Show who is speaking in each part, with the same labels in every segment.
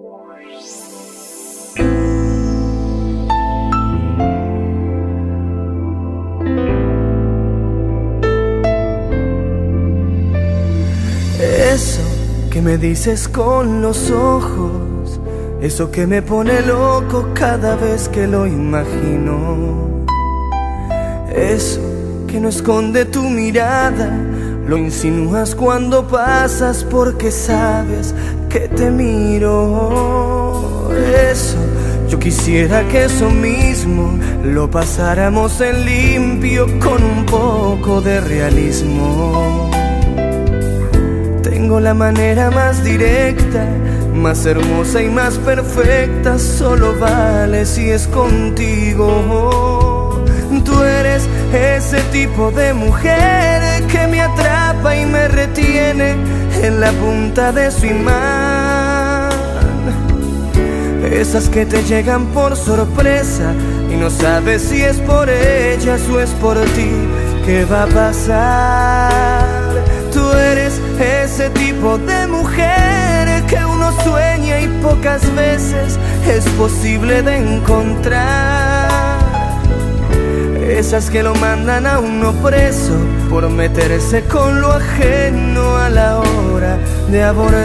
Speaker 1: Eso que me dices con los ojos, eso que me pone loco cada vez que lo imagino, eso que no esconde tu mirada, lo insinúas cuando pasas porque sabes que te miro. Eso, yo quisiera que eso mismo lo pasáramos en limpio con un poco de realismo. Tengo la manera más directa, más hermosa y más perfecta, solo vale si es contigo. Tú eres ese tipo de mujer que me atrapa y me retiene en la punta de su imán. Esas que te llegan por sorpresa y no sabes si es por ellas o es por ti que va a pasar. Tú eres ese tipo de mujer que uno sueña y pocas veces es posible de encontrar. Esas que lo mandan a uno preso por meterse con lo ajeno a la hora de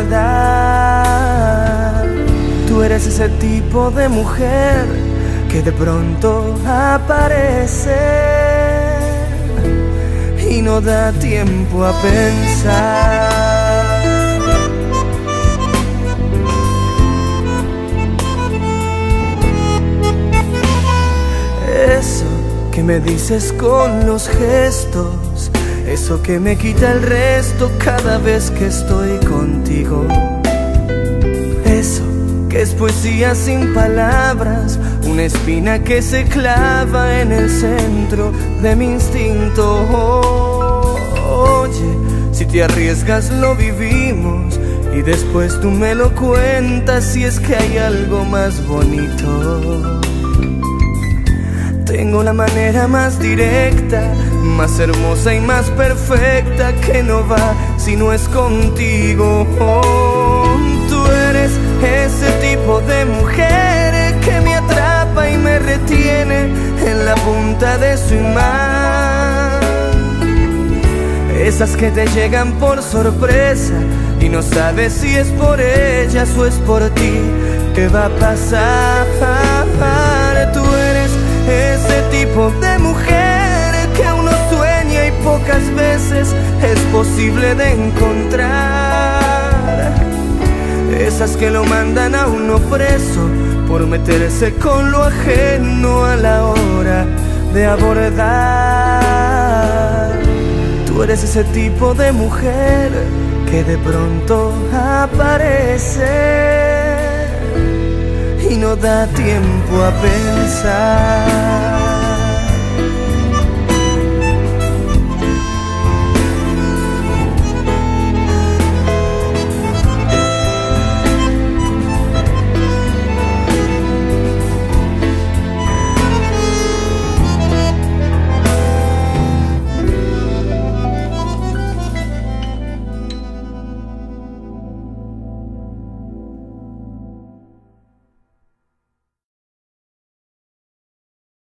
Speaker 1: abordar. Tú eres ese tipo de mujer que de pronto aparece y no da tiempo a pensar. Eso que me dices con los gestos, eso que me quita el resto cada vez que estoy contigo. Eso que es poesía sin palabras, una espina que se clava en el centro de mi instinto. Oye, si te arriesgas lo vivimos y después tú me lo cuentas si es que hay algo más bonito. Tengo la manera más directa, más hermosa y más perfecta, que no va si no es contigo. Tú eres ese tipo de mujer que me atrapa y me retiene en la punta de su imán. Esas que te llegan por sorpresa y no sabes si es por ellas o es por ti que va a pasar. Tú eres ese tipo de mujer que uno sueña y pocas veces es posible de encontrar. Esas que lo mandan a uno preso por meterse con lo ajeno a la hora de abordar. Tú eres ese tipo de mujer que de pronto aparece y no da tiempo a pensar.